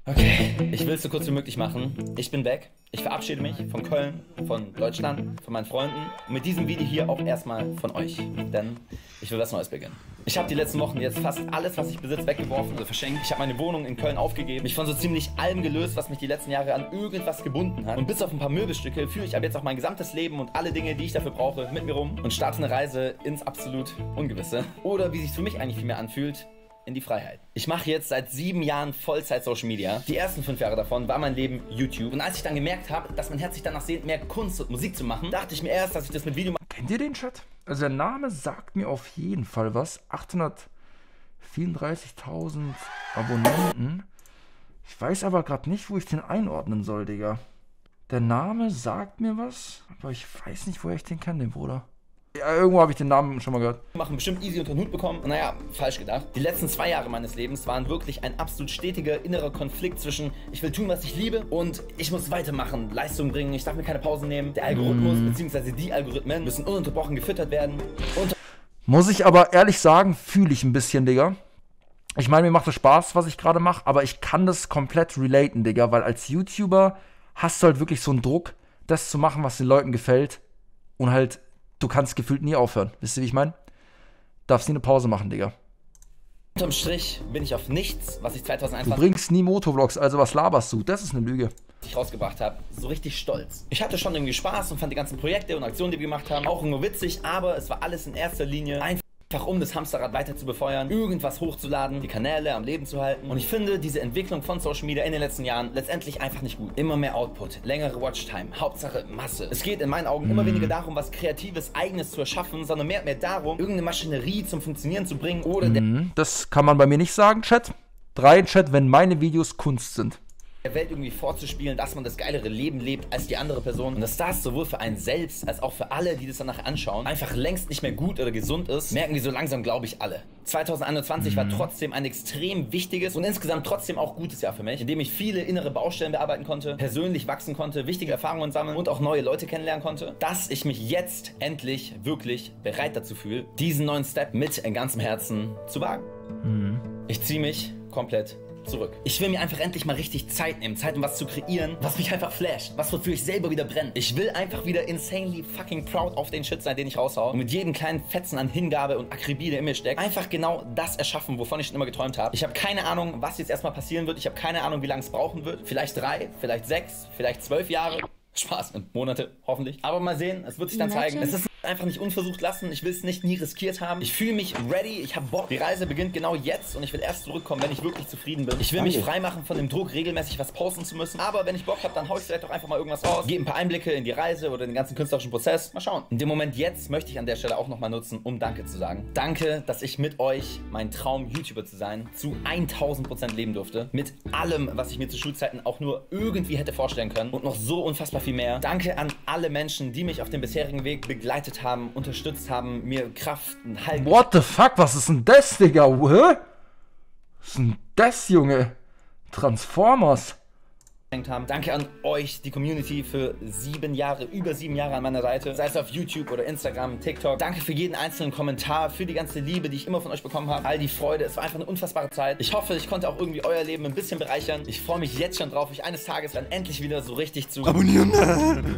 Okay, ich will es so kurz wie möglich machen. Ich bin weg. Ich verabschiede mich von Köln, von Deutschland, von meinen Freunden und mit diesem Video hier auch erstmal von euch, denn ich will was Neues beginnen. Ich habe die letzten Wochen jetzt fast alles, was ich besitze, weggeworfen oder verschenkt. Ich habe meine Wohnung in Köln aufgegeben, mich von so ziemlich allem gelöst, was mich die letzten Jahre an irgendwas gebunden hat. Und bis auf ein paar Möbelstücke führe ich ab jetzt auch mein gesamtes Leben und alle Dinge, die ich dafür brauche, mit mir rum und starte eine Reise ins absolut Ungewisse. Oder wie sich für mich eigentlich viel mehr anfühlt, in die Freiheit. Ich mache jetzt seit 7 Jahren Vollzeit Social Media. Die ersten 5 Jahre davon war mein Leben YouTube. Und als ich dann gemerkt habe, dass mein Herz sich danach sehnt, mehr Kunst und Musik zu machen, dachte ich mir erst, dass ich das mit Video mache. Kennt ihr den Chat? Also der Name sagt mir auf jeden Fall was. 834.000 Abonnenten. Ich weiß aber gerade nicht, wo ich den einordnen soll, Digga. Der Name sagt mir was, aber ich weiß nicht, woher ich den kenne, den Bruder. Ja, irgendwo habe ich den Namen schon mal gehört. Machen bestimmt easy unter den Hut bekommen. Naja, falsch gedacht. Die letzten 2 Jahre meines Lebens waren wirklich ein absolut stetiger innerer Konflikt zwischen ich will tun, was ich liebe und ich muss weitermachen, Leistung bringen, ich darf mir keine Pausen nehmen. Der Algorithmus bzw. die Algorithmen müssen ununterbrochen gefüttert werden. Muss ich aber ehrlich sagen, fühle ich ein bisschen, Digga. Ich meine, mir macht es Spaß, was ich gerade mache, aber ich kann das komplett relaten, Digga, weil als YouTuber hast du halt wirklich so einen Druck, das zu machen, was den Leuten gefällt und halt du kannst gefühlt nie aufhören. Wisst ihr, wie ich meine? Darfst nie eine Pause machen, Digga. Unterm Strich bin ich auf nichts, was ich 2021... Du bringst nie Motovlogs, also was laberst du? Das ist eine Lüge. Ich rausgebracht habe, so richtig stolz. Ich hatte schon irgendwie Spaß und fand die ganzen Projekte und Aktionen, die wir gemacht haben, auch nur witzig, aber es war alles in erster Linie einfach um das Hamsterrad weiter zu befeuern, irgendwas hochzuladen, die Kanäle am Leben zu halten. Und ich finde diese Entwicklung von Social Media in den letzten Jahren letztendlich einfach nicht gut. Immer mehr Output, längere Watchtime, Hauptsache Masse. Es geht in meinen Augen immer weniger darum, was Kreatives, Eigenes zu erschaffen, sondern mehr und mehr darum, irgendeine Maschinerie zum Funktionieren zu bringen oder Das kann man bei mir nicht sagen, Chat. 3 in Chat, wenn meine Videos Kunst sind. Der Welt irgendwie vorzuspielen, dass man das geilere Leben lebt als die andere Person und dass das sowohl für einen selbst als auch für alle, die das danach anschauen, einfach längst nicht mehr gut oder gesund ist, merken die so langsam, glaube ich, alle. 2021 war trotzdem ein extrem wichtiges und insgesamt trotzdem auch gutes Jahr für mich, in dem ich viele innere Baustellen bearbeiten konnte, persönlich wachsen konnte, wichtige Erfahrungen sammeln und auch neue Leute kennenlernen konnte, dass ich mich jetzt endlich wirklich bereit dazu fühle, diesen neuen Step mit ganzem Herzen zu wagen. Ich ziehe mich komplett zurück. Ich will mir einfach endlich mal richtig Zeit nehmen, Zeit, um was zu kreieren, was mich einfach flasht, was wofür ich selber wieder brenne. Ich will einfach wieder insanely fucking proud auf den Shit sein, den ich raushau und mit jedem kleinen Fetzen an Hingabe und Akribie, der in mir steckt, einfach genau das erschaffen, wovon ich schon immer geträumt habe. Ich habe keine Ahnung, was jetzt erstmal passieren wird. Ich habe keine Ahnung, wie lange es brauchen wird. Vielleicht 3, vielleicht 6, vielleicht 12 Jahre. Spaß, Monate, hoffentlich. Aber mal sehen, es wird sich dann zeigen. Es ist einfach nicht unversucht lassen. Ich will es nicht nie riskiert haben. Ich fühle mich ready. Ich habe Bock. Die Reise beginnt genau jetzt und ich will erst zurückkommen, wenn ich wirklich zufrieden bin. Ich will mich freimachen von dem Druck, regelmäßig was posten zu müssen. Aber wenn ich Bock habe, dann hau ich vielleicht auch einfach mal irgendwas raus. Gebe ein paar Einblicke in die Reise oder den ganzen künstlerischen Prozess. Mal schauen. In dem Moment jetzt möchte ich an der Stelle auch nochmal nutzen, um Danke zu sagen. Danke, dass ich mit euch meinen Traum, YouTuber zu sein, zu 1000% leben durfte. Mit allem, was ich mir zu Schulzeiten auch nur irgendwie hätte vorstellen können. Und noch so unfassbar viel mehr. Danke an alle Menschen, die mich auf dem bisherigen Weg begleitet haben, unterstützt haben, mir Kraft und Halt. What the fuck? Was ist denn das, Digga? Hä? Was ist denn das, Junge? Transformers. Haben. Danke an euch, die Community, für 7 Jahre, über 7 Jahre an meiner Seite. Sei es auf YouTube oder Instagram, TikTok. Danke für jeden einzelnen Kommentar, für die ganze Liebe, die ich immer von euch bekommen habe. All die Freude. Es war einfach eine unfassbare Zeit. Ich hoffe, ich konnte auch irgendwie euer Leben ein bisschen bereichern. Ich freue mich jetzt schon drauf, euch eines Tages dann endlich wieder so richtig zu abonnieren.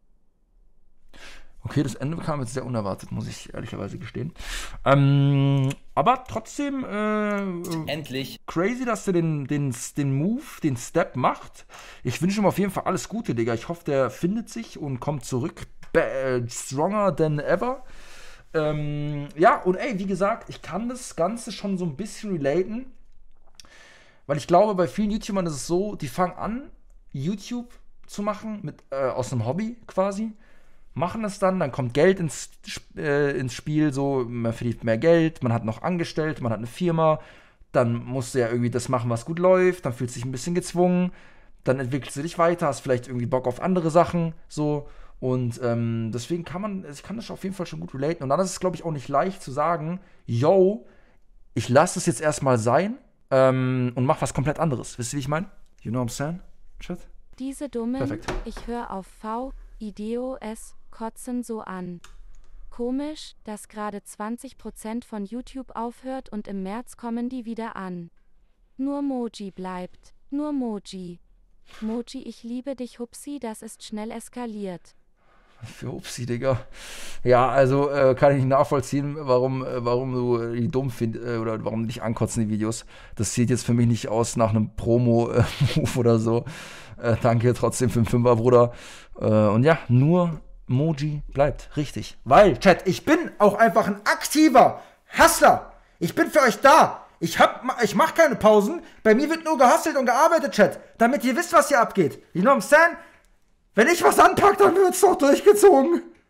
Okay, das Ende kam jetzt sehr unerwartet, muss ich ehrlicherweise gestehen. Aber trotzdem endlich crazy, dass der den Move, den Step macht. Ich wünsche ihm auf jeden Fall alles Gute, Digga. Ich hoffe, der findet sich und kommt zurück stronger than ever. Ja, und ey, wie gesagt, ich kann das Ganze schon so ein bisschen relaten, weil ich glaube, bei vielen YouTubern ist es so, die fangen an, YouTube zu machen, aus einem Hobby quasi. Machen es dann kommt Geld ins Spiel, so, man verdient mehr Geld, man hat noch Angestellte, man hat eine Firma, dann musst du ja irgendwie das machen, was gut läuft, dann fühlst du dich ein bisschen gezwungen, dann entwickelst du dich weiter, hast vielleicht irgendwie Bock auf andere Sachen, so, und deswegen ich kann das auf jeden Fall schon gut relaten, und dann ist es, glaube ich, auch nicht leicht zu sagen, yo, ich lasse es jetzt erstmal sein und mach was komplett anderes, wisst ihr, wie ich meine? You know what I'm saying? Shit? Diese dummen, Perfekt. Ich höre auf V-Ideos kotzen so an. Komisch, dass gerade 20% von YouTube aufhört und im März kommen die wieder an. Nur Moji bleibt. nur Moji. Moji, ich liebe dich, Hupsi, das ist schnell eskaliert. Für Upsi, Digga. Ja, also kann ich nicht nachvollziehen, warum du die dumm findest oder warum dich ankotzen, die Videos. Das sieht jetzt für mich nicht aus nach einem Promo-Move oder so. Danke trotzdem für den Fünfer, Bruder. Und ja, nur Moji bleibt. Richtig. Weil, Chat, ich bin auch einfach ein aktiver Hustler. Ich bin für euch da. Ich mach keine Pausen. Bei mir wird nur gehustelt und gearbeitet, Chat. Damit ihr wisst, was hier abgeht. You know what I'm saying? Wenn ich was anpack, dann wird's doch durchgezogen.